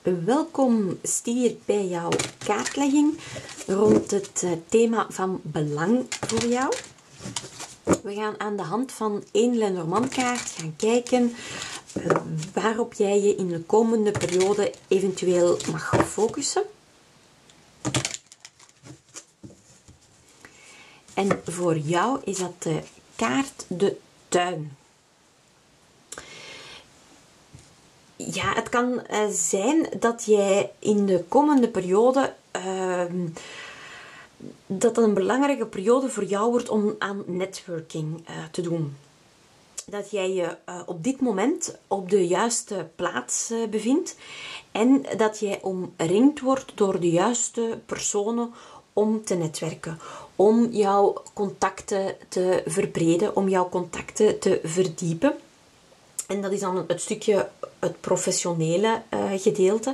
welkom stier bij jouw kaartlegging rond het thema van belang voor jou. We gaan aan de hand van 1 Lenormand kaart gaan kijken waarop jij je in de komende periode eventueel mag focussen. En voor jou is dat de kaart de tuin. Ja, het kan zijn dat jij in de komende periode dat een belangrijke periode voor jou wordt om aan networking te doen. Dat jij je op dit moment op de juiste plaats bevindt en dat jij omringd wordt door de juiste personen om te netwerken, om jouw contacten te verbreden, om jouw contacten te verdiepen. En dat is dan het stukje, het professionele gedeelte.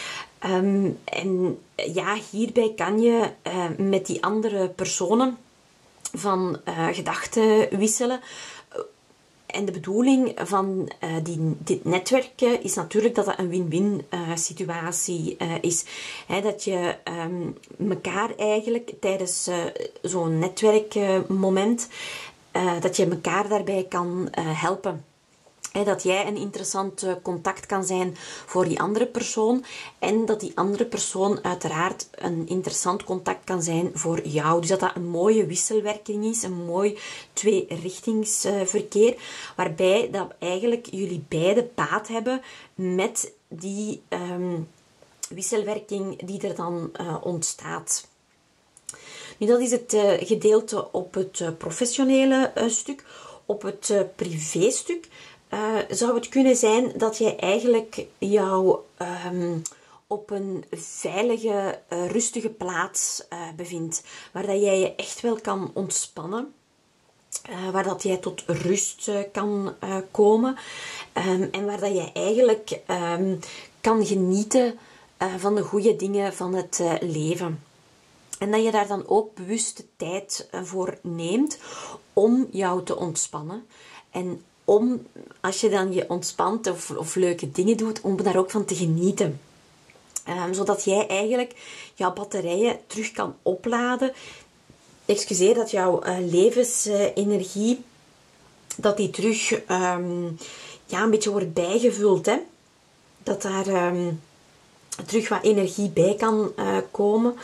En ja, hierbij kan je met die andere personen van gedachten wisselen. En de bedoeling van dit netwerken is natuurlijk dat het een win-win situatie is. Dat je elkaar eigenlijk tijdens zo'n netwerkmoment, dat je elkaar daarbij kan helpen. Dat jij een interessant contact kan zijn voor die andere persoon. En dat die andere persoon uiteraard een interessant contact kan zijn voor jou. Dus dat dat een mooie wisselwerking is. Een mooi tweerichtingsverkeer. Waarbij dat eigenlijk jullie beide baat hebben met die wisselwerking die er dan ontstaat. Nu, dat is het gedeelte op het professionele stuk. Op het privéstuk zou het kunnen zijn dat jij eigenlijk jou op een veilige, rustige plaats bevindt. Waar dat jij je echt wel kan ontspannen. Waar dat jij tot rust kan komen. En waar dat jij eigenlijk kan genieten van de goede dingen van het leven. En dat je daar dan ook bewust de tijd voor neemt om jou te ontspannen. En om, als je dan je ontspant of leuke dingen doet, om daar ook van te genieten. Zodat jij eigenlijk jouw batterijen terug kan opladen. Excuseer, dat jouw levensenergie, dat die terug ja, een beetje wordt bijgevuld. Hè? Dat daar terug wat energie bij kan komen.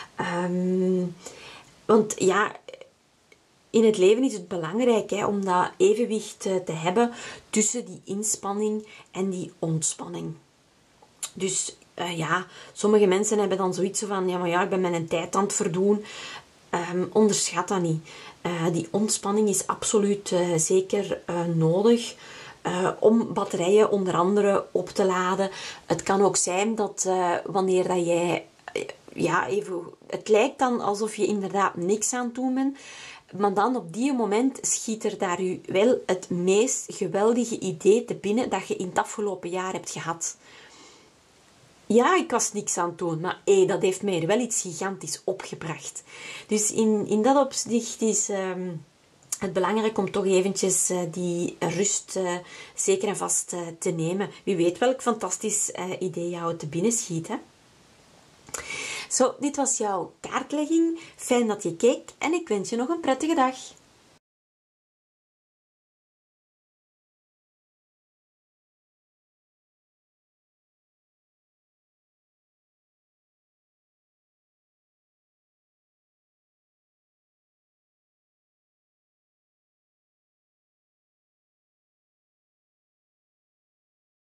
Want ja, in het leven is het belangrijk om dat evenwicht te hebben tussen die inspanning en die ontspanning. Dus ja, sommige mensen hebben dan zoiets van, ja, maar ja, ik ben mijn tijd aan het verdoen. Onderschat dat niet. Die ontspanning is absoluut zeker nodig. Om batterijen onder andere op te laden. Het kan ook zijn dat wanneer dat jij... Ja, even, het lijkt dan alsof je inderdaad niks aan het doen bent. Maar dan op die moment schiet er daar u wel het meest geweldige idee te binnen dat je in het afgelopen jaar hebt gehad. Ja, ik was niks aan het doen, maar dat heeft mij er wel iets gigantisch opgebracht. Dus in dat opzicht is het belangrijk om toch eventjes die rust zeker en vast te nemen. Wie weet welk fantastisch idee jou te binnen schiet, hè? Zo, dit was jouw kaartlegging. Fijn dat je keek en ik wens je nog een prettige dag.